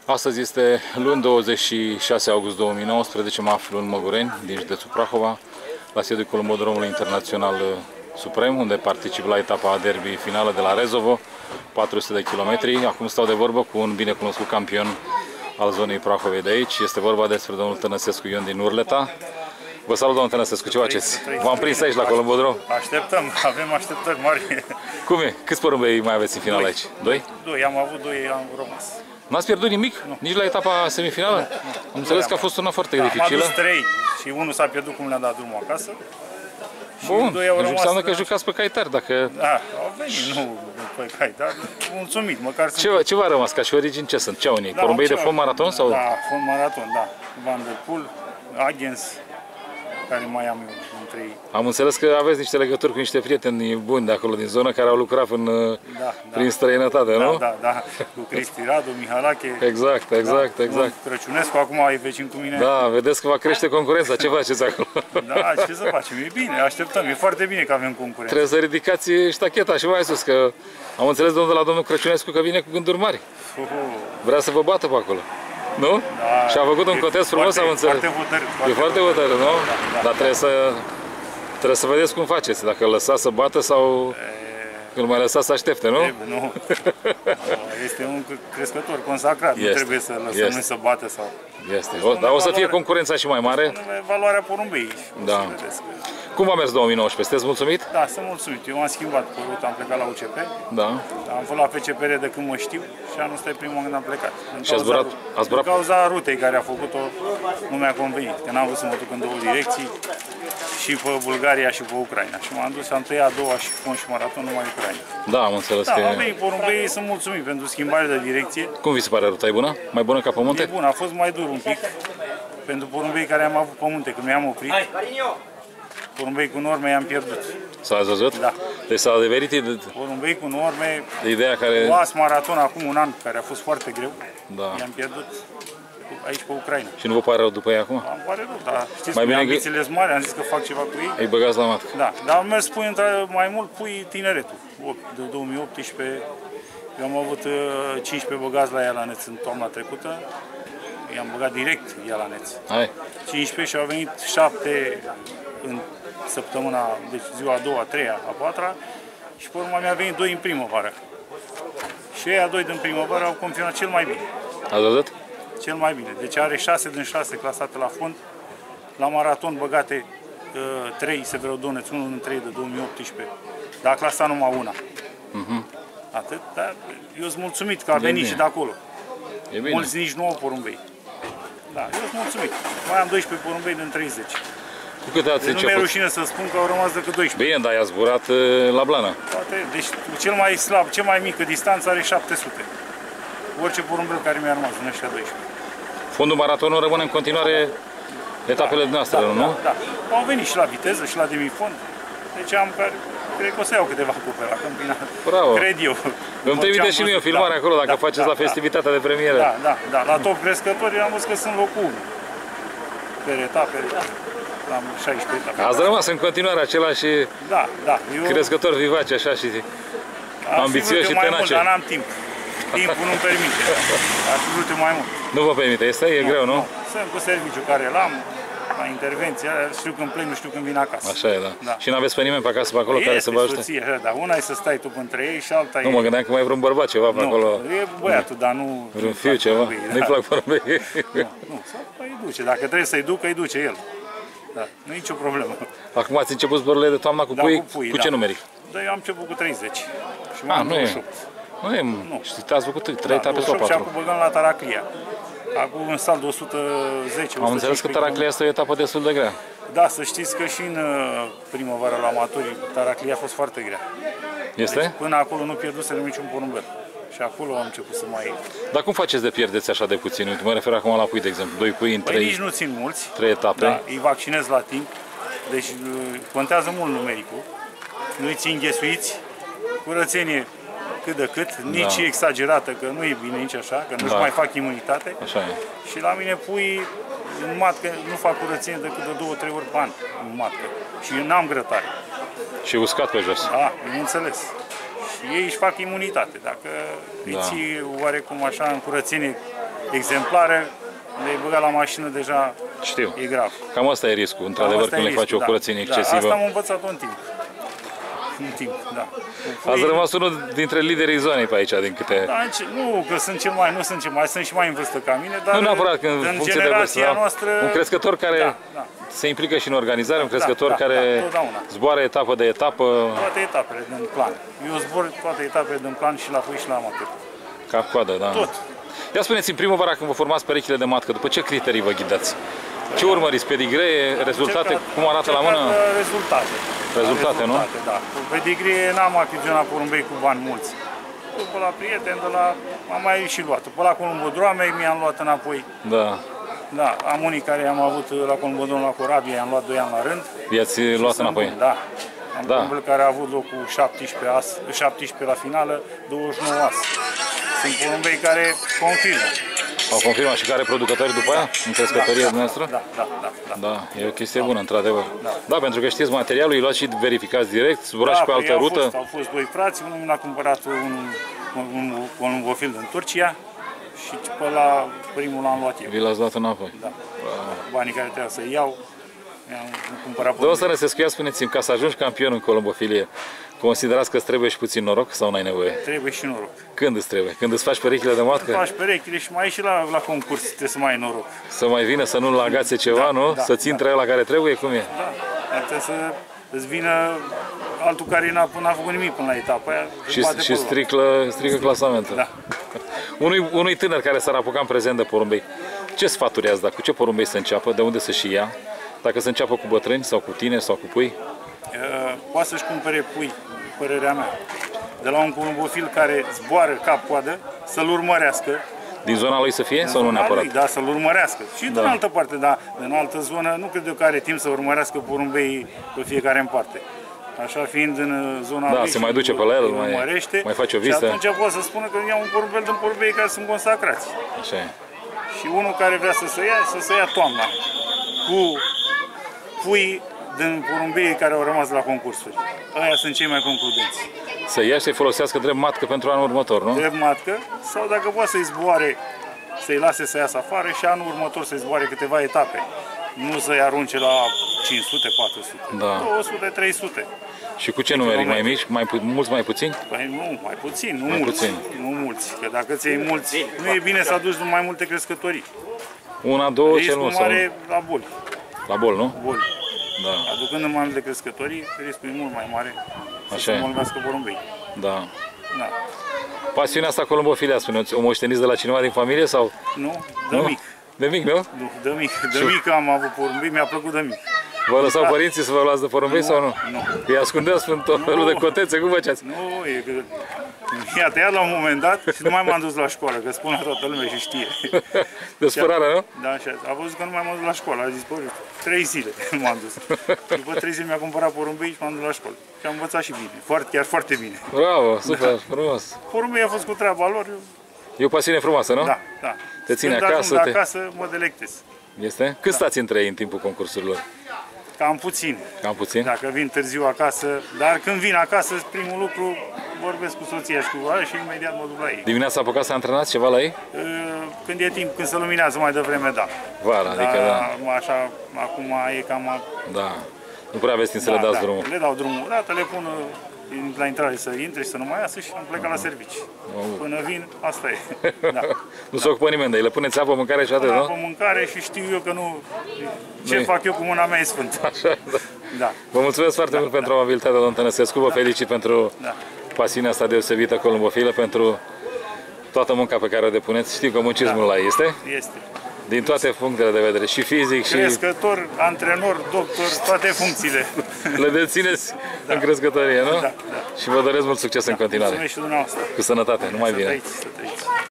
Astăzi este luni 26 august 2019, mă aflu în Măgureni, din județul Prahova, la sediul Columbodromului Internațional Suprem, unde particip la etapa derby finală de la Rezovo, 400 de kilometri. Acum stau de vorbă cu un binecunoscut campion al zonei Prahovei de aici. Este vorba despre domnul Tănăsescu Ion din Urleta. Vă salut, domnul Tănăsescu, ce faceți? V-am prins aici la Columbodrom. Așteptăm, avem așteptări mari. Cum e? Câți porumbei mai aveți în final aici? Doi? Doi, am avut doi, am rămas. N-ați pierdut nimic? Nu. Nici la etapa semifinală? Am înțeles că a fost una foarte dificilă. Am adus trei și unul s-a pierdut cum le-a dat drumul acasă. Bun, deci înseamnă că jucați pe cai tari, dacă... Da, au venit, nu pe cai, dar mulțumit, măcar Ce v-a rămas ca și origini? Ce sunt? Ce au unii? Porumbei de fond maraton? Sau? Da, fond maraton, da. Van der Poel, Agens, care mai am eu între ei. Am înțeles că aveți niște legături cu niște prieteni buni de acolo, din zonă, care au lucrat prin străinătate, nu? Da, cu Cristi Radu, Mihalache. Exact. Crăciunescu, acum e vecin cu mine. Da, vedeți că va crește concurența. Ce faceți acolo? Da, ce să facem? E bine, așteptăm. E foarte bine că avem concurență. Trebuie să ridicați ștacheta și mai sus, că am înțeles de la domnul Crăciunescu că vine cu gânduri mari. Vrea să vă bată pe acolo. Nu? Da, și a făcut un contest frumos, am înțeles. E foarte hotărât, nu? Da. Dar trebuie să vedeți cum faceți. Dacă îl lăsați să bată sau îl mai lăsați să aștepte, nu? Nu. Este un crescător consacrat. Nu trebuie să lăsăm noi să bată sau... Este. Dar o să fie concurența și mai mare. Valoarea porumbei. Da. Cum v-a mers 2019? Sunteți mulțumit? Da, sunt mulțumit. Eu am schimbat părut, am plecat la UCP. Da. Am fost la FCPR de când mă știu și anul ăsta e primul când am plecat. Și ați zburat? Din cauza rutei care a făcut-o, nu mi-a convenit. Că n-am vrut să mă duc în două direcții, și pe Bulgaria și pe Ucraina. Și m-am dus, am tăiat a doua și fond și maraton numai Ucraina. Da, am înțeles că... Da, am venit porumbei, sunt mulțumit pentru schimbare de direcție. Cum vi se pare ruta? E bună? Mai bună ca pe munte? E bună, a fost mai dur un pic. Pentru porumbei care am avut pe munte, când mi-am oprit. Porumbei cu norme i-am pierdut. S-ați văzut? Da. Deci s-a adeverit porumbei cu norme, de ideea care... Oas maraton acum un an, care a fost foarte greu. Da. I-am pierdut aici pe Ucraina. Și nu vă pare rău după ei acum? Îmi pare rău, dar știți că ambițiile sunt mari, am zis că fac ceva cu ei. Îi băgați la matcă. Da, dar am mers mai mult pui tineretul. De 2018, eu am avut 15 băgați la Ialaneț în toamna trecută. I-am băgat direct Ialaneț. 15 și au venit 7 în săptămâna, deci ziua a doua, a treia, a patra și pe urmă mi-a venit 2 în primăvară. Și ei, 2 din primăvară, au confirmat cel mai bine. Ați văzut? Cel mai bine. Deci are 6 din 6 clasate la fond. La maraton băgate 3 Severodoneț, 1 din 3 de 2018. Dar a clasat numai una. Atât, dar eu sunt mulțumit că a venit și de acolo. E bine. Mulți nici nu au porumbei. Da, eu sunt mulțumit. Mai am 12 porumbei din 30. Cu câte ați început? Nu mi-e rușine să spun că au rămas decât 12. Bine, dar i-a zburat la blană. Deci cel mai slab, cea mai mică distanță are 700. Orice porumbel care mi-a rămas din ăștia 12. Fondul maratonului rămâne în continuare etapele noastre, nu? Da. Au venit și la viteză și la demifond. Deci cred că o să iau câteva cupe la campionat. Bravo. Cred eu. Îmi trimite și mie o filmare acolo, dacă faceți la festivitatea de premieră. Da. La top crescători am văzut că sunt locul 1. Per etape. Am 16 etape. Ați rămas în continuare același crescător vivace, așa și ambițios și tenace. Dar n-am timp. Timpul nu-mi permite. Aș vrut mai mult. Nu vă permite? E greu, nu? Sunt cu serviciu care l-am, la intervenție, știu când plec, nu știu când vin acasă. Așa e, da. Și n-aveți pe nimeni pe acasă, pe acolo, care să vă ajute? Soție, dar una e să stai tu între ei și alta e... Nu, mă gândeam că mai e vreun bărbat ceva pe acolo. E băiatul, dar nu... Vreun fiu ceva? Nu-i plac porumbei? Nu, îi duce. Dacă trebuie să-i ducă, îi duce el. Da, nu e nicio problemă. Acum ați început zborurile de toamna cu pui? Cu ce numeric? Da, eu am început cu 30. Și mai am 28. Nu, ați făcut 3 etape sau 4? Și acum băgăm la Taraclia. Acum în sal de 110. Am înțeles că Taraclia este o etapă destul de grea. Da, să știți că și în primăvară la maturi Taraclia a fost foarte grea. Este? Deci, până acolo nu pierdusem niciun porumbel. Și acolo am început să mai... Dar cum faceți de pierdeți așa de puțin? Uite, mă refer acum la pui, de exemplu. 2 pui în 3... nici nu țin mulți. 3 etape. Da, îi vaccinez la timp. Deci contează mult numericul. Nu-i țin ghesuiți. Curățenie cât de cât, nici exagerată, că nu e bine nici așa, că nu-și mai fac imunitate. Așa e. Și la mine pui în matcă, nu fac curățenie decât de 2-3 ori pe an în matcă. Și eu n-am grătare. Și uscat pe jos. Da, și ei își fac imunitate. Dacă îi ții oarecum așa în curățenie exemplară, le-ai băgat la mașină, deja Știu. e grav. Cam asta e riscul, într-adevăr, când le faci o curățenie excesivă. Asta am învățat-o în timp. În timp, da. Ați rămas unul dintre liderii zonei pe aici, din câte... Da, nu, că sunt cel mai, nu sunt cel mai, sunt și mai în vârstă ca mine, dar nu neapărat, în funcție de vârstă, da? Noastră... Un crescător care se implică și în organizare, un crescător care zboară etapă de etapă. Toate etapele din plan. Eu zbor toate etapele din plan și la pui și la amator. Cap-coadă, da. Tot. Ia spuneți, în primăvara când vă formați perechile de matcă, după ce criterii vă ghidați? Ce urmăriți? Pedigree, rezultate? Cum arată la mână? Rezultate. Rezultate, nu? Da. Cu pedigree n-am achiziționat porumbei cu bani mulți. După la prieteni, de la... am mai și luat. După la Columbodroame mi-am luat înapoi. Da. Da, am unii care am avut la Columbodroame la Corabia, i-am luat 2 ani la rând. I-ați luat înapoi? Da. Am porumbel care a avut locul 17 la finală, 29 as. Sunt porumbei care confirmă. Au confirmat și care producători după aia, în crescătoria noastră? Da. E o chestie bună, într-adevăr. Da, pentru că știți materialul, îi luați și verificați direct, zburați și pe altă rută. Au fost 2 frați, unul mi-a cumpărat un columbofil din Turcia și pe la primul l-am luat eu. Vi l-ați dat înapoi? Da. Banii care trebuia să iau, mi-am cumpărat pe de ăsta Năsescu, spuneți-mi, ca să ajungi campion în columbofilie, considerați că îți trebuie și puțin noroc sau n-ai nevoie? Trebuie și noroc. Când îți trebuie? Când îți faci perechile de matcă? Când faci perechile și mai ieși la concurs, trebuie să mai ai noroc. Să mai vină, să nu-l agațe ceva, nu? Să ții între ăla care trebuie, cum e? Da, trebuie să îți vină altul care n-a făcut nimic până la etapa aia. Și strică clasamentul. Da. Unui tânăr care s-ar apuca în prezent de porumbei, ce sfaturi ați dat? Cu ce porumbei să înceapă? De unde să și ia? Dacă să înceapă cu bătrâni sau cu tine sau cu pui? Poate să-și cumpere pui, părerea mea, de la un columbofil care zboară cap-coadă, să-l urmărească. Din zona lui să fie sau nu neapărat? Da, să-l urmărească. Și din altă parte, dar în altă zonă nu cred eu că are timp să urmărească porumbei pe fiecare în parte. Așa fiind în zona lui, se mai duce pe la el, mai face o vizită. Și atunci poate să spună că ia un porumbel din porumbei care sunt consacrați. Așa e. Și unul care vrea să se ia toamna cu pui din porumbei care au rămas la concursuri. Aia sunt cei mai concludenți. Să ia și să-i folosească drept matcă pentru anul următor, nu? Drept matcă, sau dacă poate să-i zboare, să-i lase să iasă afară și anul următor să-i zboare câteva etape. Nu să-i arunce la 500, 400, 200, 300. Și cu ce numeri? Mai mici? Mulți, mai puțini? Păi nu, mai puțin, nu mulți. Nu mulți, că dacă ți iei mulți, nu e bine să aduci mai multe crescătorii. Una, două, cel mult. Riscul mare la boli. La boli, nu? Boli. Da. Aducând în mai multe crescătorii, riscul e mult mai mare să se îmbolnăvească porumbei. Da. Pasiunea asta columbofilia, spuneți, o moșteniți de la cineva din familie sau? Nu, de mic. De mic, nu? Nu, de mic. De mic am avut porumbei, mi-a plăcut de mic. Vă lăsau părinții să vă luați de porumbei sau nu? Nu. Îi ascundeați în tot felul de cotețe, cum făceați? Nu, e că i-a tăiat la un moment dat și nu mai m-am dus la școală, că spun la toată lumea și știe. De supărare, nu? Da, așa. A văzut că nu mai m-am dus la școală, a zis, 3 zile nu m-am dus. După 3 zile mi-a cumpărat porumbei și m-am dus la școală. Și am învățat și bine, chiar foarte bine. Bravo, super, frumos. Porumbei a fost cu treaba lor. E o pasiune frumoasă, nu? Da. Te ține acasă? Când acasă mă delectez. Este? Cât stați între ei în timpul concursurilor? Cam puțin. Cam puțin? Dacă vin târziu acasă, dar când vin acasă, primul lucru, vorbesc cu soția și cu ea și imediat mă duc la ei. Dimineața apucați să antrenați ceva la ei? Când e timp, când se luminează mai devreme, da. Vara, adică da. Așa, acum e cam... Da. Nu prea aveți timp să le dați drumul. Le dau drumul o dată, le pun la intrare să intre și să nu mai iasă și am plecat la servici. Până vin, asta e. Da. Nu se ocupă nimeni de ei, le puneți apă, mâncare și atât, nu? Apă, mâncare și știu eu că nu... Ce fac eu cu mâna mea e sfânt. Așa, da. Vă mulțumesc foarte mult pentru amabilitatea, domnul Tănăsescu, vă felicit pentru pasiunea asta deosebită columbofilă, pentru toată munca pe care o depuneți. Știu că munciți mult la ei, este? Este. Din toate punctele de vedere, și fizic, și... Crescător, antrenor, doctor, toate funcțiile. Le dețineți în crescătorie, nu? Da. Și vă doresc mult succes în continuare. Mulțumesc și dumneavoastră. Cu sănătate, numai bine.